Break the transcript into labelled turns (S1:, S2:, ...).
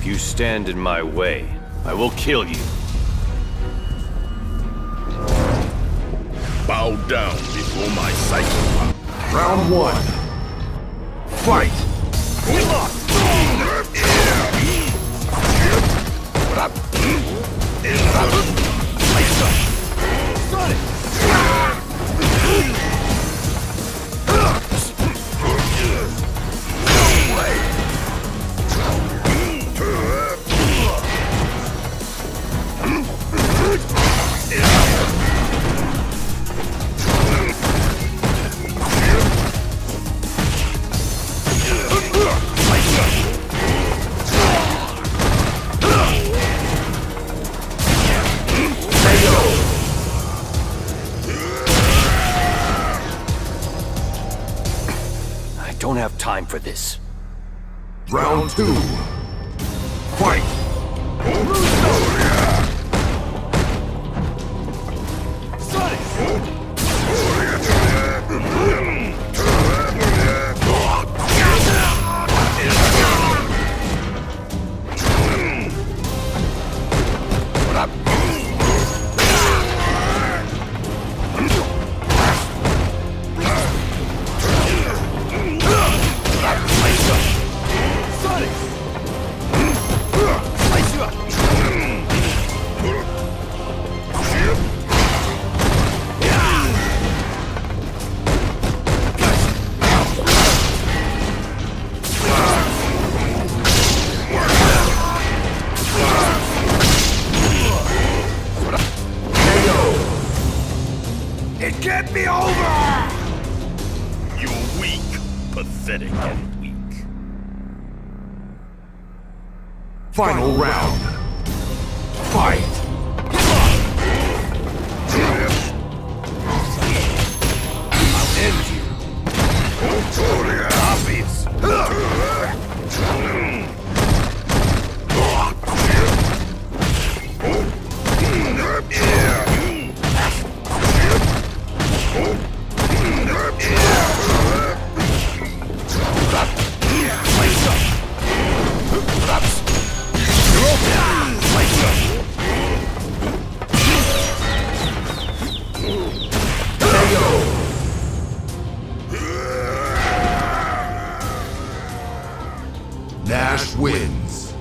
S1: If you stand in my way, I will kill you.
S2: Bow down before my psychopath.
S3: Round one. Fight!
S1: I don't have time for this.
S3: Round two. Fight!
S2: It can't be over! You're weak, pathetic and weak.
S3: Final round. Fight!
S2: I'll end you. Obvious.
S3: Nash wins.